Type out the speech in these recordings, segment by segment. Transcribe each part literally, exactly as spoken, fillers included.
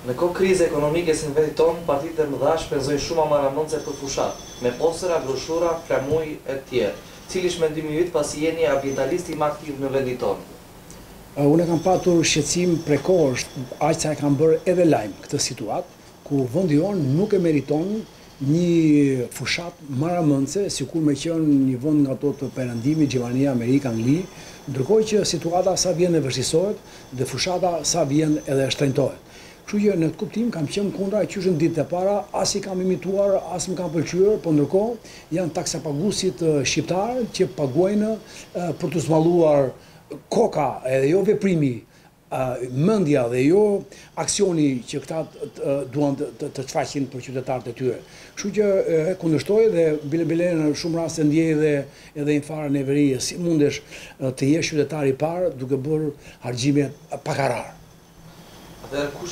Në kohë krize ekonomike si në vendin tonë, partitë e mëdha shpenzojnë shumë amaramëndse për fushat, me postera, broshura, flamuj e tjerë. Cili është mendimi yt pasi jeni ambientalist i më aktiv në vendin tonë? Unë kam patur shqetësim prekorisht, aq sa e kam bërë edhe lajm këtë situatë, ku vendi jonë nuk e meriton një fushat maramëndse, sikur me qenë një vend nga ato të perëndimit, Gjermania, Amerika, Angli, ndërkohë që situata sa vjen e vështirësohet dhe fushata sa vjen edhe shtrenjtohet. Kështu që në këtë kuptim kam qenë kundra e qyshën ditët e para, as i kam imituar, as më kam pëlqyer, por ndërkohë janë taksapaguesit shqiptar që paguajnë për të zballuar koka edhe jo veprimi, mendja dhe jo aksioni që këta duan të të shfaqin për qytetarët e tyre. Kështu që e kundërshtoj dhe bile bile në shumë raste ndjej dhe edhe një farë neverie, si mundesh të jesh qytetar i parë duke bërë harxhime pakarar. Atëherë kush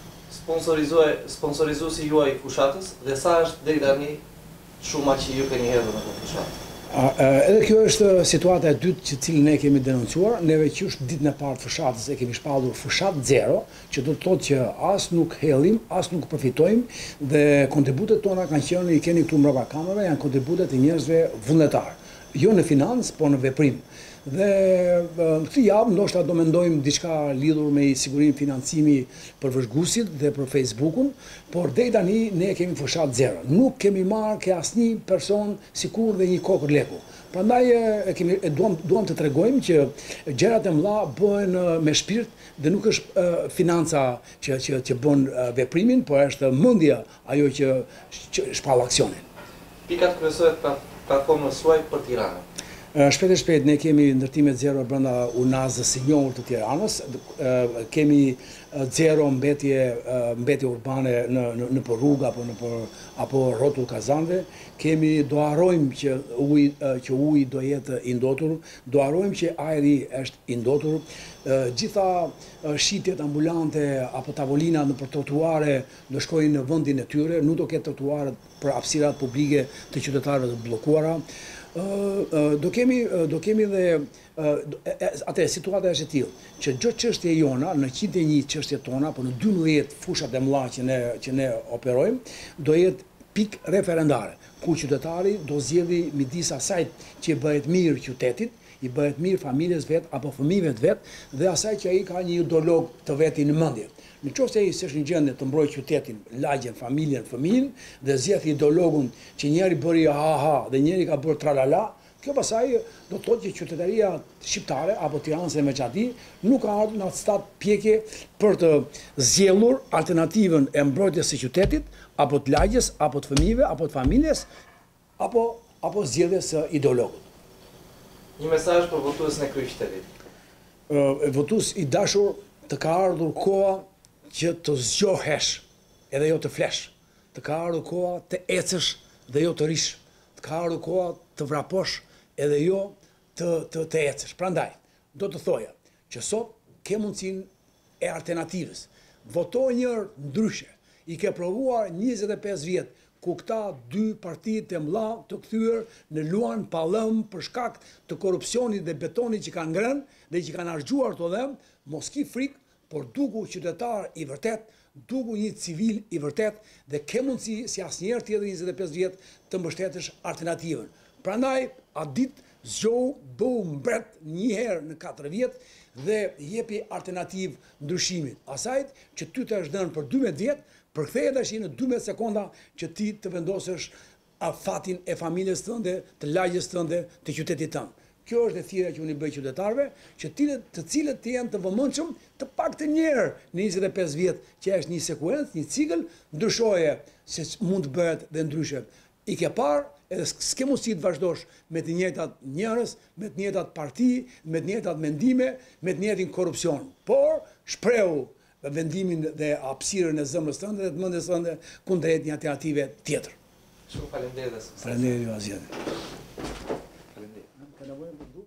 është sponsorizuesi juaj i fushatës dhe sa është deri tani shuma që ju keni hedhur në këtë fushatë? Edhe kjo është situata e dytë që cilën ne kemi denoncuar. Neve që është ditën e parë të fushatës e kemi shpallur fushat zero, që do të thotë që as nuk hellim, as nuk përfitojmë dhe kontributet tona kanë qenë, i keni këtu mbrapa kamerave, janë kontributet e njerëzve vullnetar. Jo në financë, por në veprim. Dhe këtë javë ndoshta do mendojmë diçka lidhur me sigurinë financimi për vëzhguesit dhe për Facebookun, por deri tani ne kemi fushat zero. Nuk kemi marrë ke asnjë person sikur dhe një kokër leku. Prandaj e kemi e duam duam të tregojmë që gjërat e mëdha bëhen me shpirt dhe nuk është financa që që që bën veprimin, por është mendja ajo që, që shpall aksionin. Pikat kryesore të platformës suaj për Tiranën. Shpejt e shpejt ne kemi ndërtimet zero brenda unazës së njohur të Tiranës, kemi zero mbetje mbetje urbane në në në për rrugë apo në për apo rrotull kazanëve, kemi do harrojmë që uji që uji do jetë i ndotur, do harrojmë që ajri është i ndotur, gjitha shitjet ambulante apo tavolina në për trotuare do shkojnë në vendin e tyre, nuk do ketë trotuare për hapësirat publike të qytetarëve të bllokuara. Do kemi do kemi dhe atë situata është e tillë që çdo çështje jona në njëzet e një çështje tona, por në dymbëdhjetë fushat e mëdha që ne që ne operojmë, do jetë pikë referendare, ku qytetari do zgjedhë midis asaj që bëhet mirë qytetit, i bëhet mirë familjes vet apo fëmijëve të vet dhe asaj që ai ka një ideolog të vetin në mendje. Në qoftë se ai s'është në gjendje të mbrojë qytetin, lagjen, familjen, fëmijën dhe zgjedh ideologun që njëri bëri ha ha dhe njëri ka bërë tralala, kjo pasaj do të thotë që qytetaria shqiptare apo tiranëse me çati nuk ka ardhur në atë stad pjekje për të zgjedhur alternativën e mbrojtjes së qytetit, apo të lagjes, apo të fëmijëve, apo të familjes, apo apo zgjedhjes së ideologut. Një mesazh për votuesin e kryeqytetit. Ë votues i dashur, të ka ardhur koha që të zgjohesh edhe jo të flesh, të ka ardhur koha të ecësh dhe jo të rish, të ka ardhur koha të vraposh edhe jo të të, të ecësh. Prandaj, do të thoja që sot ke mundësinë e alternativës. Voto njërë ndryshe. I ke provuar njëzet e pesë vjet ku këta dy partitë e mëdha të kthyer në luan pallëm për shkak të korrupsionit dhe betonit që kanë ngrënë dhe që kanë harxhuar to dhem, mos ki frikë, por duku qytetar i vërtet, duku një civil i vërtet dhe ke mundësi si asnjëherë tjetër njëzet e pesë vjet të mbështetësh alternativën. Prandaj, atë ditë zgjohu, bëu mbret një herë në katër vjet dhe jepi alternativë ndryshimit. Asajt që ty të është dhënë për dymbëdhjetë vjet, përkthehet tash në dymbëdhjetë sekonda që ti të vendosësh fatin e familjes tënde, të lagjes tënde, të qytetit tënd. Kjo është e thira që unë i bëj qytetarëve, që të cilët të jenë të vëmendshëm të paktën një herë në njëzet e pesë vjet që është një sekuencë, një cikël, ndryshoje se mund të bëhet dhe ndryshe. I ke parë edhe s'ke mundësi të vazhdosh me të njëjtat njerëz, me të njëjtat parti, me të njëjtat mendime, me të njëjtin korrupsion. Por shprehu vendimin dhe hapësirën e zemrës tënde dhe të mendjes tënde kundrejt një alternative tjetër. Shumë faleminderit. Faleminderit ju asgjë. Faleminderit.